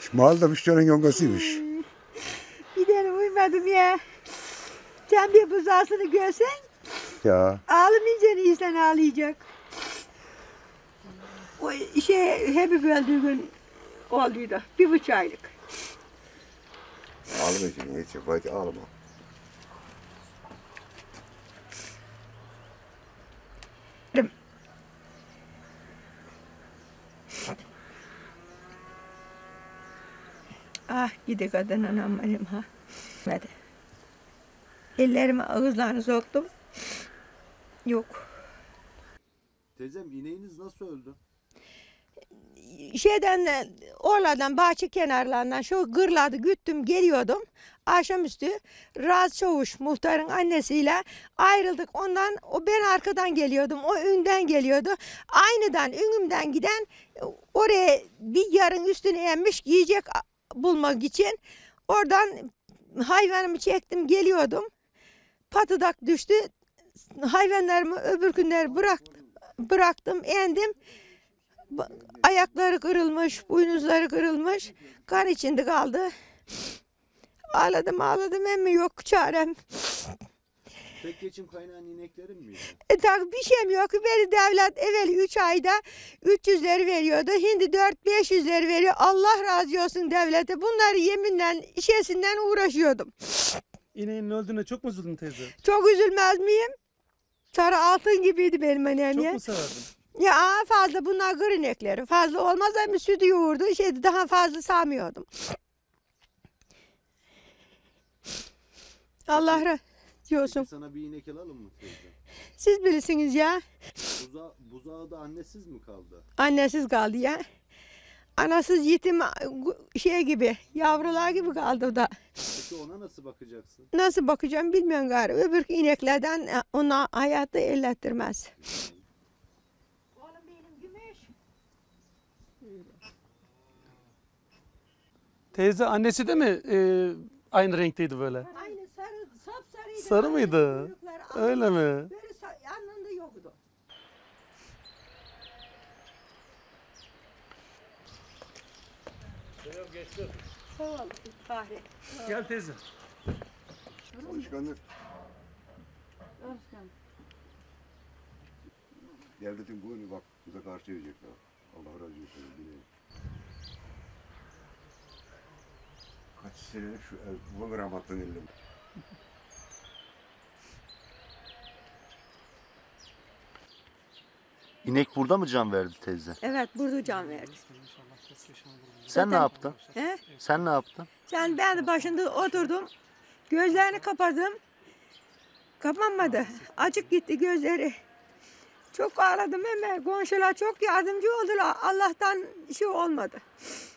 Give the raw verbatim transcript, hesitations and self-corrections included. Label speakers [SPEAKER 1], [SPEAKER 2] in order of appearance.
[SPEAKER 1] Mahallede müşterinin yongasıymış.
[SPEAKER 2] Gidelim uyumadım ya. Sen bir buzağısını görsen
[SPEAKER 1] Ya.
[SPEAKER 2] ağlamayınca insan ağlayacak. O şey hep öldüğü gün olduydu. Bir buçuk aylık.
[SPEAKER 1] Ağlama şimdi hiç yok. Hadi ağlama.
[SPEAKER 2] Ah gidi kadın anam benim ha. Hadi. Ellerimi ağızlarını soktum. Yok.
[SPEAKER 3] Teyzem ineğiniz nasıl öldü?
[SPEAKER 2] Şeyden oralardan bahçe kenarlarından şu gırladı güttüm geliyordum. Akşamüstü Raz Çavuş muhtarın annesiyle ayrıldık. Ondan o ben arkadan geliyordum. O önden geliyordu. Aynıdan ünümden giden oraya bir yarın üstüne emmiş yiyecek bulmak için oradan hayvanımı çektim geliyordum. Patıdak düştü. Hayvanlarımı öbür günler bırak, bıraktım, endim. Ayakları kırılmış, boynuzları kırılmış. Kan içinde kaldı. Ağladım ağladım ama yok çarem.
[SPEAKER 3] Tek geçim kaynağın ineklerin miydi?
[SPEAKER 2] E tak bir şeyim yok. Beni devlet evvel üç ayda üç yüzleri veriyordu. Şimdi dört beş yüzleri veriyor. Allah razı olsun devlete. Bunları yeminle işesinden uğraşıyordum.
[SPEAKER 4] İneğinin öldüğüne çok mu üzüldün teyze?
[SPEAKER 2] Çok üzülmez miyim? Sarı altın gibiydi benim annem
[SPEAKER 4] Çok
[SPEAKER 2] ya.
[SPEAKER 4] mu severdin?
[SPEAKER 2] Ya fazla bunlar gır inekleri. Fazla olmaz ama sütü yoğurdu. Şeydi daha fazla sağmıyordum. Allah razı olsun.
[SPEAKER 3] Peki sana bir inek alalım mı teyze?
[SPEAKER 2] Siz bilirsiniz ya.
[SPEAKER 3] Buza, buzağı da annesiz mi kaldı?
[SPEAKER 2] Annesiz kaldı ya. Anasız yetim şey gibi, yavrular gibi kaldı o da.
[SPEAKER 3] Peki ona nasıl bakacaksın?
[SPEAKER 2] Nasıl bakacağım bilmiyorum gari. Öbür ineklerden ona hayatta ellettirmez. Oğlum benim gümüş.
[SPEAKER 4] Teyze annesi de mi e, aynı renkteydi böyle?
[SPEAKER 2] Aynı sarı, sapsarıydı.
[SPEAKER 4] Sarı mıydı?
[SPEAKER 2] Kuyruklar,
[SPEAKER 4] Öyle mi?
[SPEAKER 2] Böyle yanında yoktu. Sağ ol Fahri.
[SPEAKER 4] Gel teyze.
[SPEAKER 1] Alışkanlık. Devletin boyunu bak bize karşı verecekler. Allah razı olsun. Kaç senelik şu ev, bu rahmatlı elim.
[SPEAKER 3] İnek burada mı can verdi teyze?
[SPEAKER 2] Evet burada can verdi.
[SPEAKER 3] Sen ne yaptın?
[SPEAKER 2] He?
[SPEAKER 3] Sen ne yaptın?
[SPEAKER 2] Sen ben de başında oturdum. Gözlerini kapadım. Kapanmadı. Açık gitti gözleri. Çok ağladım ama komşular çok yardımcı oldular. Allah'tan şey olmadı.